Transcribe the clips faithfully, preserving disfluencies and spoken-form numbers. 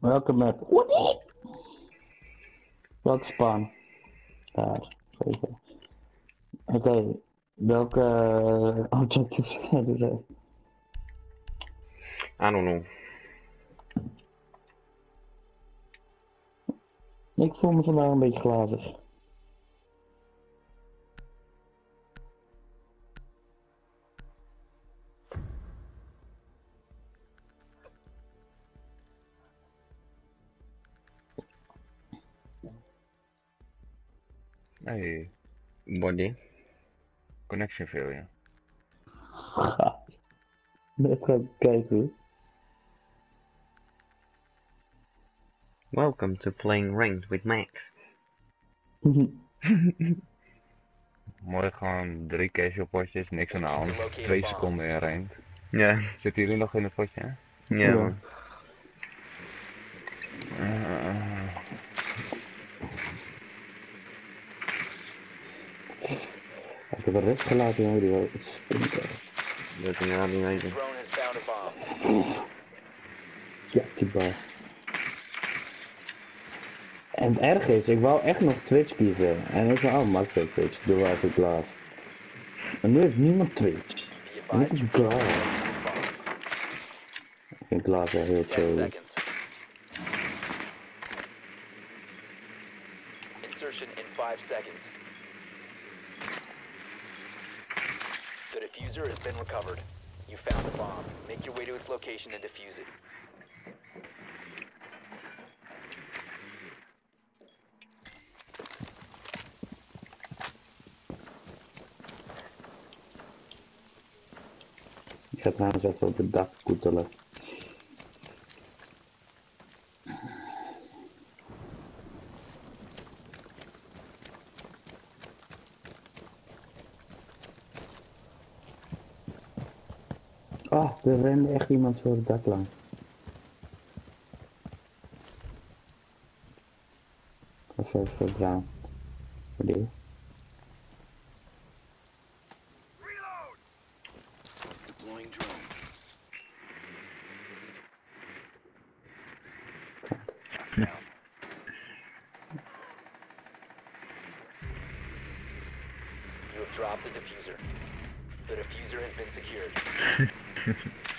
Welke map? Welke spawn? Daar, zeker. Oké, okay. Welke uh, objectives hebben ze? I don't know. Ik voel me vandaag een beetje glazig. Hey, Body. connection failure. Net gaan kijken. Welcome to playing ranked with Max. Mooi, gewoon drie casual potjes, niks aan de hand. Twee seconden in ranked. Ja. Zitten jullie nog in het potje? Hè? Ja. Man. Uh, Ik heb de rest gelaten, jongen, die wel het stinken. Dat ik nou niet weten. Ja, die baas. En het erg is, ik wou echt nog Twitch kiezen. En ik zei, oh, Max heeft Twitch, ik doe wel even Glass. Maar nu heeft niemand Twitch. En dit is Glass. Ik vind Glass wel heel chill. Insertion in five seconds. The diffuser has been recovered. You found the bomb. Make your way to its location and defuse it. Ik ga trouwens even op het dak koetelen. Oh, er rende echt iemand zo het dak lang. Of even voor drown. Voor die. You have dropped the diffuser. The diffuser has been secured.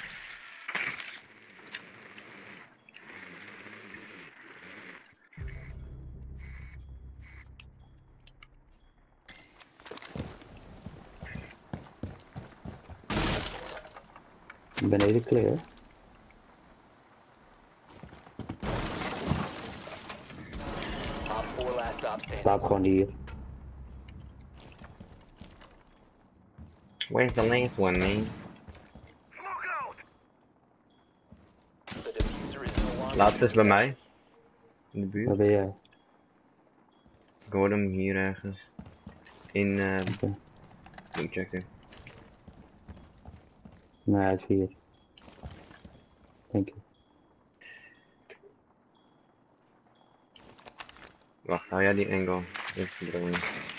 Beneden clear. Top four last stop standing. Staat gewoon hier. Where's the last one, man? The diffuser is no longer. Laatste is bij mij. In de buurt. Waar ben jij? Ik hoorde hem hier ergens. In, eh... Uh, Okay. ik check het. Nee, hij is hier. Thank you. Wacht, hou jij die angle? Even draaien.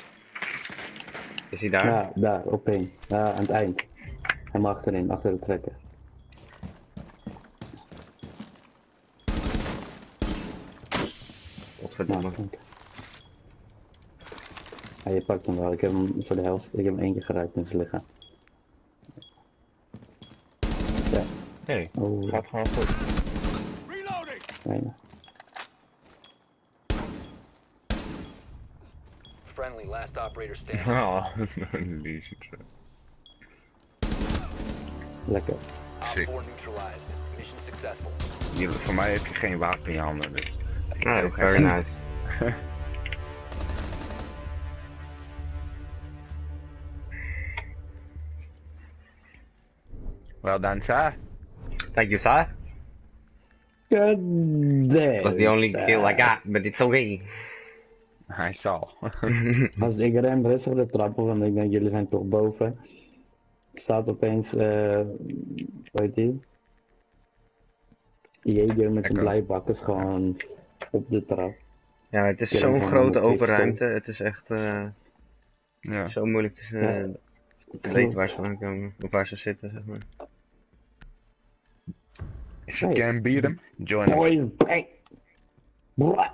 Is hij daar? Ja, daar, op één. Ja, aan het eind. Helemaal achterin, achter de trekker. Godverdomme. Nou, dank je. Ja, je pakt hem wel. Ik heb hem voor de helft. Ik heb hem één keer geraakt in zijn lichaam. Ja. Hey, Oh, gaat gewoon goed. bijna. Friendly last operator standing. Oh, die is het. Lekker. Op Sick. four neutralized. Mission successful. Hier, voor mij heb je geen wapen in je handen, dus. Oh, very nice. Well done, sir. Thank you, sir. God damn. Was the only kill I got, but it's okay. Hij zal. Als ik rem rustig de trap op, want ik denk jullie zijn toch boven. Staat opeens, eh, uh, hoe heet die? Jager met zijn Echo. blijbakkers gewoon op de trap. Ja, het is Ja, zo'n dan grote gaan we open op ruimte. Het is echt uh, Ja. zo moeilijk te, uh, Ja. te weten waar ze vandaan komen. Of waar ze zitten, zeg maar. If you Hey. can beat him, join him. Boys, bang! Blah.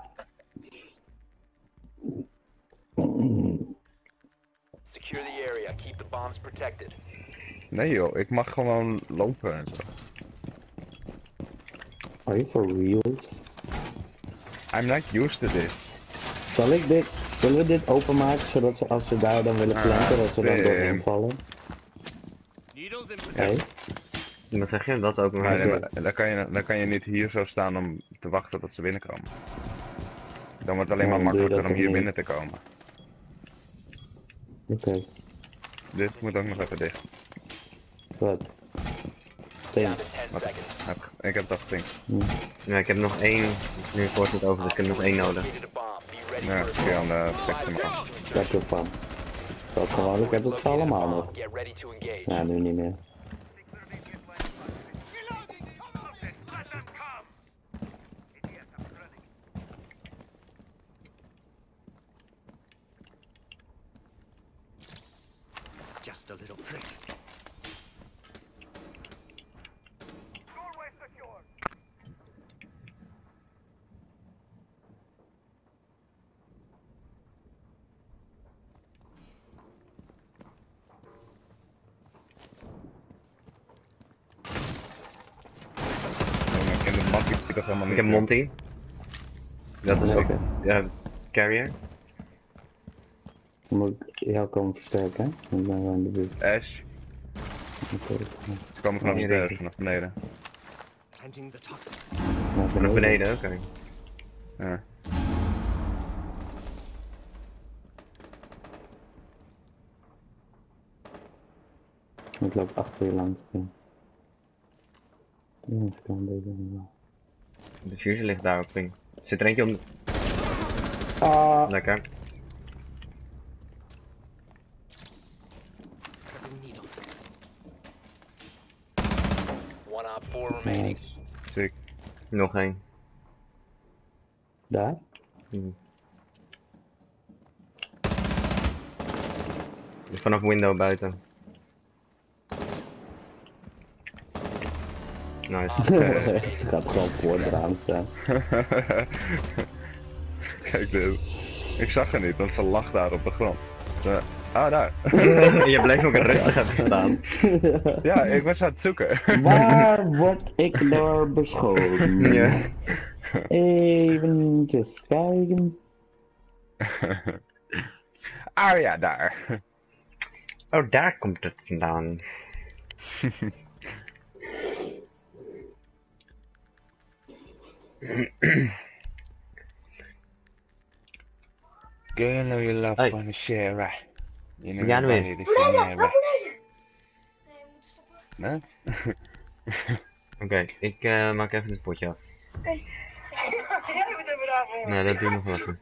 Secure the area. Keep the bombs protected. Nee joh, ik mag gewoon lopen en zo. Are you for real? I'm not used to this. Zal ik dit, zullen we dit openmaken zodat ze als ze daar dan willen planten, dat ze dan nee. doorheen vallen? Hé? Wat zeg je? Dat ook nog. Maar, nee, Oké. maar dan, kan je, dan kan je niet hier zo staan om te wachten tot ze binnenkomen. Dan wordt het alleen Ja, maar dan doe je makkelijker dat om hier niet. binnen te komen. Oké, okay. Dit moet ook nog even dicht. Wat? Steen. Down to ten Wat? seconds. Heb- Ik heb dat gezien. Ja, ik heb nog één. Nu wordt het over, dus ik heb nog één nodig. Located a bomb. Be ready Ja, for kun je aan de assault. plek Five te maken. seconds to Kijk insert. ervan. Dat is gewoon, ik heb het ze allemaal nog. Get ready to engage. Ja, nu niet meer. Just a little prick. Jongen, ik ken de mat die toch helemaal Ik niet. heb Monty. Dat is ook. Oké. Ja, carrier. Dan moet ik jou komen versterken, hè? Ik ben wel in de buurt. Ash, Oké, ze komen vanaf de Nee, stairs, nee. vanaf beneden. Planting the toxins. naar Naar beneden, oké. Ja. Ik loop achter je langs. Ja, ja ik kan deze niet wel. De fuse ligt daar op ping. Zit er eentje om. Ah! Lekker. Prepping needles. One op four remaining. Nice. Sick. Nog één. Daar? Hm. Vanaf window buiten. Nice. Ik ga het gewoon voor het raam staan. Kijk dit. Ik zag haar niet, want ze lag daar op de grond. Ze- Ah, daar. Je bleef ook rustig even staan. Ja, ik was aan het zoeken. Waar word ik door beschoten? Ja. Even kijken. Ah ja, daar. Oh, daar komt het vandaan. Girl, know you love Hey. fun share, right? You know Ja, you nu this thing, right? Nee? Oké, ik eh, maak even het potje af. Nee, dat duurt nog wel even.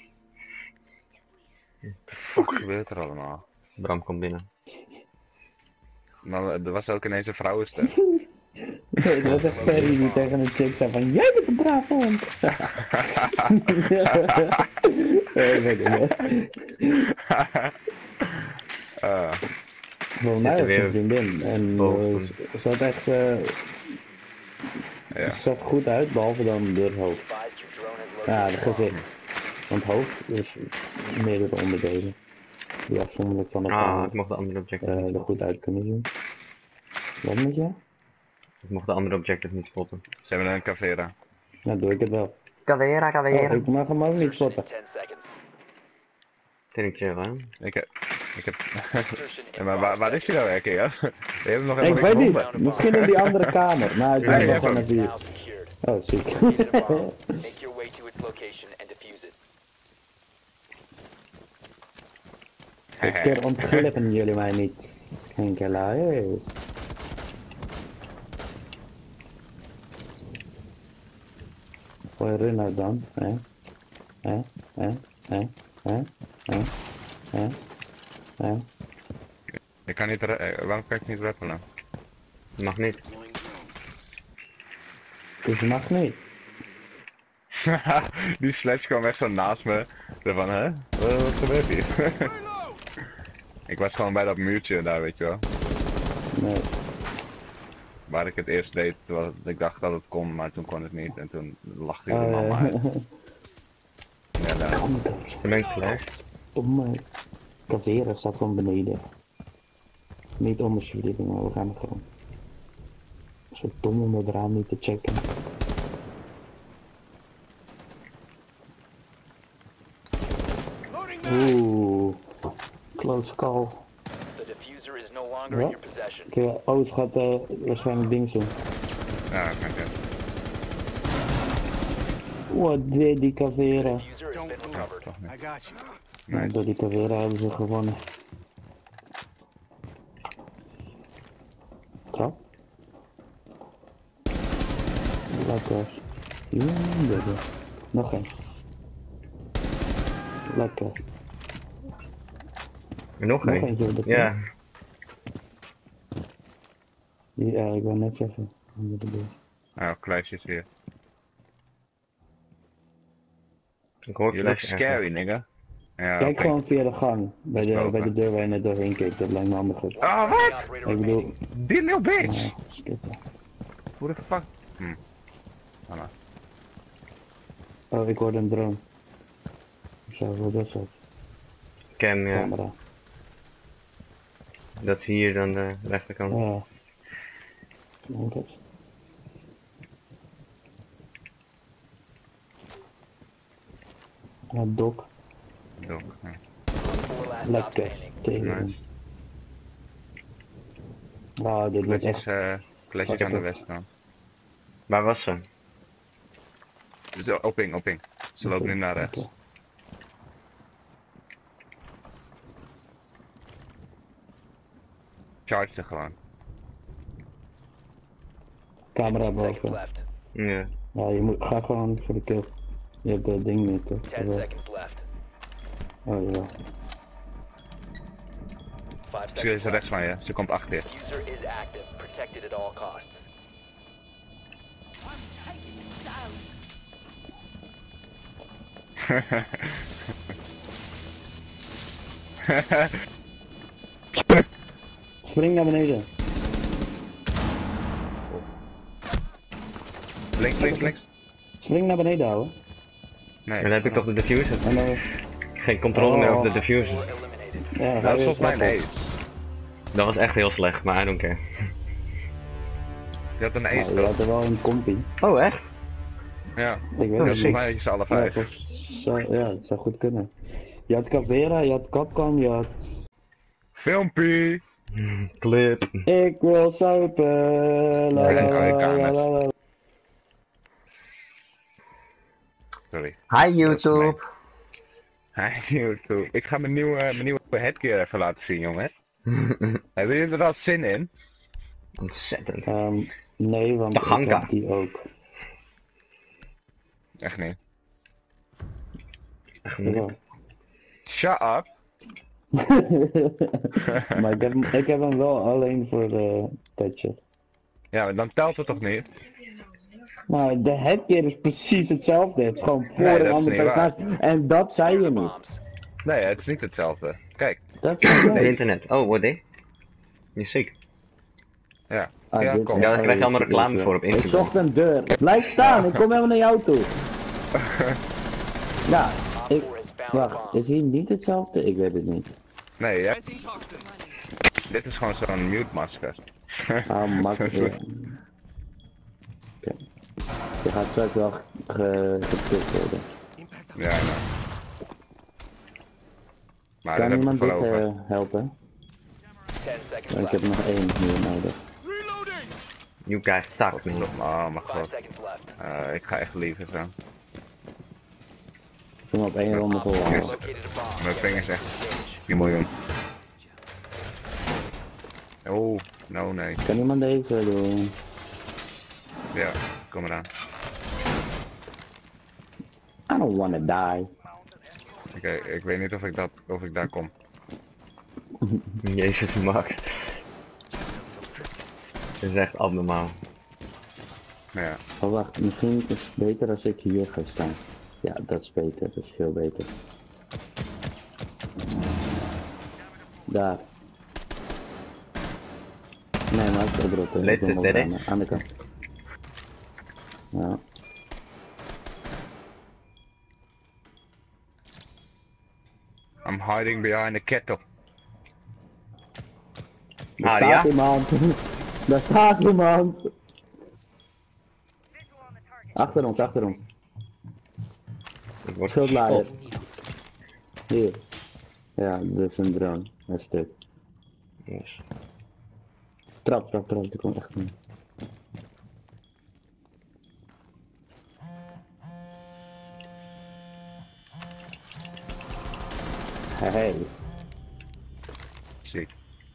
Fuck gebeurt er allemaal? Bram komt binnen. Maar er was ook ineens een vrouwenstem. Nee, het was echt Ferry die tegen een chick zei van, jij bent een braaf hond. Nee, weet ik niet. Ah, Volgens mij Zit er was weer een vriendin. En boven. uh, ze zat echt, uh, ja. ze zag goed uit, behalve dan door het hoofd. Advise your drone has Ja, located het a bomb. gezicht. Want het hoofd is meerdere onderdelen. Die afzonderlijk van Ah, elkaar ik mocht de andere objective uh, niet er spotten. goed uit kunnen zien. Wat moet je? Ik mocht de andere objective niet spotten. Ze hebben een cavera. Nou, doe ik het wel. Cavera, Oh, cavera. ik mag hem ook niet spotten. ten seconds. Vind ik chill, hè? Ik heb... Ik heb... Insertion in Ja, maar waar, waar is hij nou werken, ja? Je hebt hem nog Ik helemaal weet niet niet, gevonden. misschien in die andere kamer. Nou, ik Nee, ben je wel hebt van hem. het hier. Now secured. Oh, ziek. Located a bomb. Make your way to its location and defuse it. Dit keer ontglippen jullie mij niet. Geen kelaars. Gooi erin uit dan, hè? Hè? Hè? Hè? Hè? Hè? Hè? Hè? Ik kan niet... ra- eh, Waarom kan ik niet rappelen? Mag niet. Dus je mag niet. Die slash kwam echt zo naast me. Zo van, hè? Wat, wat gebeurt hier? Ik was gewoon bij dat muurtje daar, weet je wel. Nee. Waar ik het eerst deed, was, ik dacht dat het kon, maar toen kon het niet. En toen lachte ik Oh, de mama ja. uit. Ja, daar. Ze bent klaar. Oh mijn. Cavera staat gewoon beneden. Niet onder verdieping, maar we gaan het gewoon. Zo dom om het raam niet te checken. Loading back. Oeh. Close call. The diffuser is no longer in Ja. your possession. Oké, oh, het gaat uh, waarschijnlijk ding doen. Ja, dat kan ik. Wat deed die Cavera? Diffuser has Don't been move. recovered. Toch niet. I got you. Nou, Nice. door die Cavera hebben ze gewonnen. Trap. Lekker. Ja, baby. Nog één. Lekker. Nog Nog één. eentje op de Ja. Ja, ik wou net zeggen. Onder de deur. Nou, kluisjes hier. Ik hoor Je look Clash ergens. scary, nigga. Ja, Kijk oké. gewoon via de gang. Bij de, Besproken. bij de deur waar je net doorheen keek. Dat lijkt me handiger. Oh, wat? Operator Ik bedoel... remaining. Die little bitch! Ja, skippen. Hoe de fuck? Hm. Voilà. Oh, ik hoorde een drone. Zo, wat is dat? Cam, ja. Camera. Dat is hier dan de rechterkant. Ja. Denk het. Ja, dok. Dok. Ja. Four last stop Lekker. standing. Tegen. Nice. Wauw, dit wordt Flesjes, echt... eh, flesjes aan de west dan. Waar was ze? Zo, oping, oping. Ze lopen nu naar rechts. Oké. Charge er gewoon. Camera Seconds boven. left. Ja. Ja, je moet... Ga gewoon voor de kill. Je hebt dat ding niet, toch? Ten Ja. seconds left. Oh, ja. Five Ze seconds is rechts left. van je, ze komt achter je. Diffuser is active. Protected at all costs. Spring naar beneden. Links, links, links. Spring naar beneden, houden. Nee. En dan heb ik toch de diffuser. En dan... Geen controle meer Oh. op de diffuser. Four eliminated. Ja, dan ga Dat je is volgens mij een trappen. ace. Dat was echt heel slecht, maar I don't care. Je had een Nou, ace je toch? had er wel een compie. Oh, echt? Ja. Ik weet Ja, het volgens niet. mij had je ze alle Ja, vijf. volgens- zou- ja, het zou goed kunnen. Je had Cavera, je had Capcom, je had... Filmpie! Clip. Ik wil suipen. La, Ja, la, ik hou je la, kamers. la, la, la. Sorry. Hi YouTube. Hi YouTube. Ik ga mijn nieuwe, mijn nieuwe headgear even laten zien, jongens. Hebben jullie er al zin in? Ontzettend. Ehm, nee, want De ik Ganka. heb die ook. Echt niet. Echt niet. Ja. Shut up! Maar ik heb, hem- ik heb hem wel alleen voor de petje. Ja, maar dan telt het toch niet? Maar de headgear is precies hetzelfde. Het is gewoon voor Nee, dat een is ander niet waar. personage. En dat zei je niet. Bombs. Nee, het is niet hetzelfde. Kijk. Dat zei Het jij. internet. Oh, wat dit? Je ziek. Ja. Ah, Ja, dit- kom. Ja, daar krijg je allemaal dit- reclame dit- voor op Ik Instagram. zocht een deur. Blijf staan, ik kom helemaal naar jou toe. Ja, Op ik... four has found a Wacht, bomb. is hier niet hetzelfde? Ik weet het niet. Nee, ja. Antitoxin. Dit is gewoon zo'n mute masker. Ah, makkelijk. Oké. Je gaat straks wel ge- gepikt worden. Impact. Ja, ja. Maar Kan dat heb ik iemand dit voor over. eh, helpen? Ten seconds Ik left. heb nog één hier nodig. Reloading. You guys suck, man. Oh mijn Five god. seconds left. Eh, ik ga echt liever gaan. Ik ben op één ronde Op four volhouden. Yes. located a bomb. Mijn vingers echt vier miljoen. Oh, no nee. Kan iemand deze doen? Ja, kom eraan. I don't wanna die. Oké, ik weet niet of ik, dat, of ik daar kom. Jezus, Max. Dit is echt abnormaal. Nou ja, Oh wacht, misschien is het beter als ik hier ga staan. Ja, dat is beter, dat is veel beter. Daar. Nee, maar ik heb het ook. Let's is dead, hè? Aan de kant. Ja. I'm hiding behind the kettle. Daar Ah, staat ja? iemand. Daar staat iemand. Achter ons, achter ons. Ik word Schildlaaier. gespot. Hier. Ja, dat is een drone. Een stuk. Yes. Trap, trap, trap. Die komt echt niet. Hey. Zie.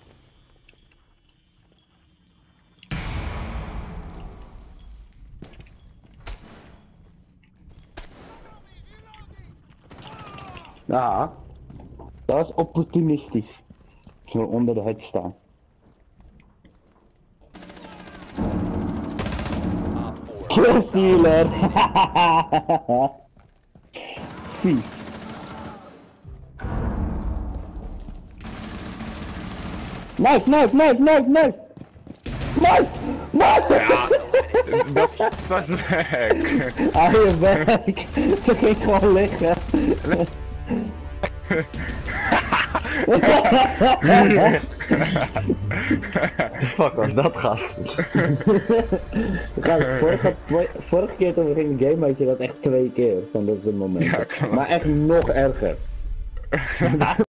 Ja. Dat is opportunistisch. Zo onder de hek staan. Op four. Killstealer! Vies. Knife, knife, knife, knife, knife! Knife! Knife! Dat was leuk. Hou je bek! Ze ging gewoon liggen. Fuck was dat, gast? Gast, vorige, vorige keer toen we gingen gamen had je dat echt twee keer van dat soort momenten. Ja, klopt. Maar echt nog erger.